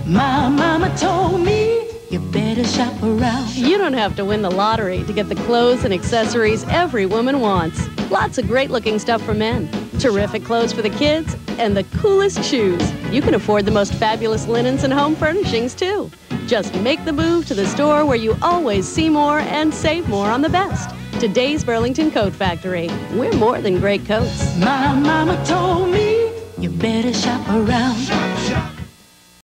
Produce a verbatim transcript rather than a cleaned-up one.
My mama told me you better shop around. You don't have to win the lottery to get the clothes and accessories every woman wants. Lots of great-looking stuff for men, terrific clothes for the kids, and the coolest shoes. You can afford the most fabulous linens and home furnishings, too. Just make the move to the store where you always see more and save more on the best. Today's Burlington Coat Factory. We're more than great coats. My mama told me you better shop around. Shop, shop.